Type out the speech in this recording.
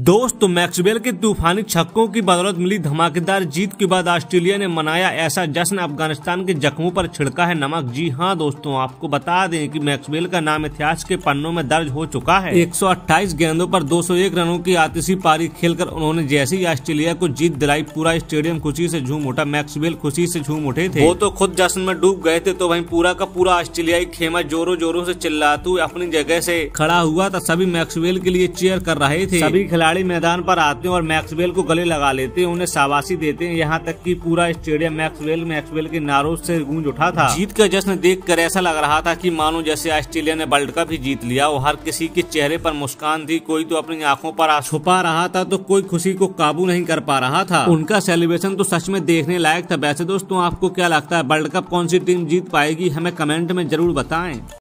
दोस्तों मैक्सवेल के तूफानी छक्कों की बदौलत मिली धमाकेदार जीत के बाद ऑस्ट्रेलिया ने मनाया ऐसा जश्न, अफगानिस्तान के जख्मों पर छिड़का है नमक। जी हां दोस्तों, आपको बता दें कि मैक्सवेल का नाम इतिहास के पन्नों में दर्ज हो चुका है। 128 गेंदों पर 201 रनों की आतिशी पारी खेलकर उन्होंने जैसे ही ऑस्ट्रेलिया को जीत दिलाई, पूरा स्टेडियम खुशी से झूम उठा। मैक्सवेल खुशी से झूम उठे थे, वो तो खुद जश्न में डूब गए थे, तो वहीं पूरा का पूरा ऑस्ट्रेलियाई खेमा जोरों जोरों से चिल्लाते हुए अपनी जगह से खड़ा हुआ था। सभी मैक्सवेल के लिए चीयर कर रहे थे। सभी खिलाड़ी मैदान पर आते हैं और मैक्सवेल को गले लगा लेते हैं, उन्हें शाबाशी देते हैं। यहाँ तक कि पूरा स्टेडियम मैक्सवेल के नारों से गूंज उठा था। जीत का जश्न देखकर ऐसा लग रहा था कि मानो जैसे ऑस्ट्रेलिया ने वर्ल्ड कप ही जीत लिया हो। हर किसी के चेहरे पर मुस्कान थी, कोई तो अपनी आंखों पर छुपा रहा था, तो कोई खुशी को काबू नहीं कर पा रहा था। उनका सेलिब्रेशन तो सच में देखने लायक था। वैसे दोस्तों, आपको क्या लगता है वर्ल्ड कप कौन सी टीम जीत पाएगी? हमें कमेंट में जरूर बताएं।